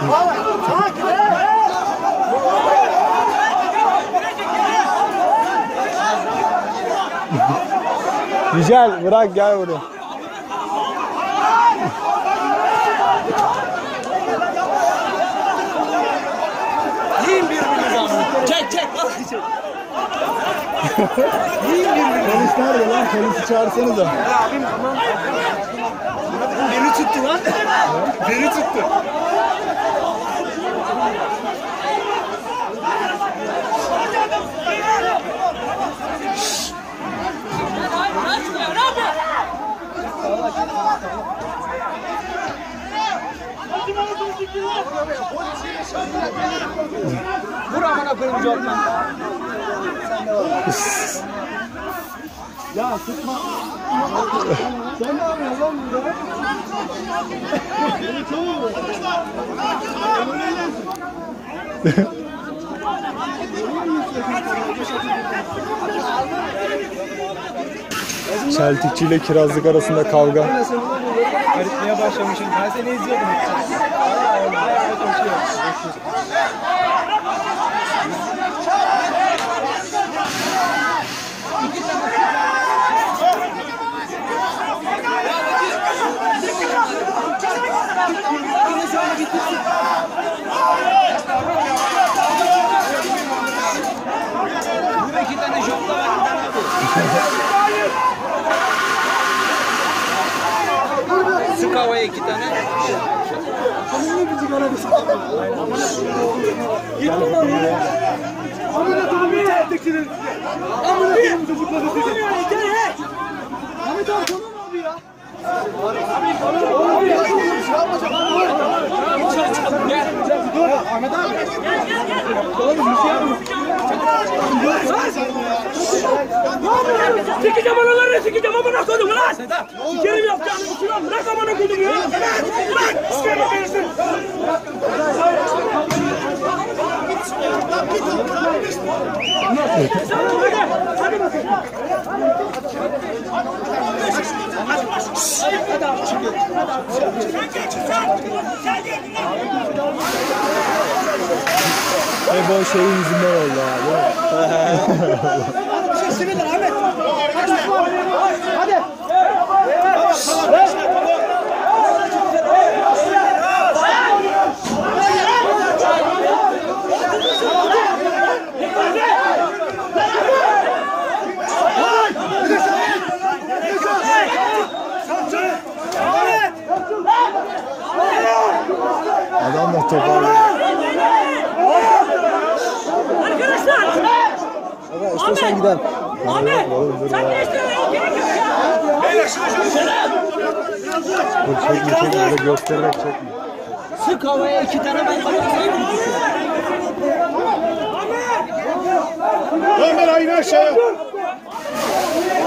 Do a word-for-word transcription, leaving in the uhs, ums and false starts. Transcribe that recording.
Güzel, bırak gel buraya. Yiyin birbirinizi abi. Çek çek. Çek. Yiyin birbirinizi. Polis nerede lan? Polisi çağırsanıza. Abim tamam. Beni tuttu lan. Beni tuttu. Vur amına koyayım Jordan. Ya tutma. Sen ne yapıyorsun lan burada? Çeltikçi ile kirazlık arasında kavga. Öğretmeye başlamışım. Ben seni izliyordum. Bu iki tane jopla var. Sık havaya iki tane. Seninle bizi garadısı. Gitme lan ya. Amına koyayım çeltikçinin. Amına koyayım çocukları sizi. Ahmet abi tamam abi ya. Abi ya bir şey yapmayacağım. Gel. Dur Ahmet abi. Oğlum bir şey yapma. Ne yapıyorsun? Sikeceğim analarını sikeceğim amına koydum lan! Sikerim yapacağını bu şuran bırak amına koydum ya! Bırak! İsterim verirsin! Hadi bakayım! Hadi abi çıkıyor! Hadi abi sen geç sen! Sen geç! Hep o şeyin yüzünden oldu abi. Bir şey sinirler Ahmet. Hadi. Adam da toparlıyor. Arkadaşlar! Aga istiyorsan gidelim. Ahmet! Sen ne istiyorsun? Gerek yok ya! Dur çekme çekme öyle göstererek çekme. Sık havaya iki tane ben bakayım. Ömer aynı aşağıya.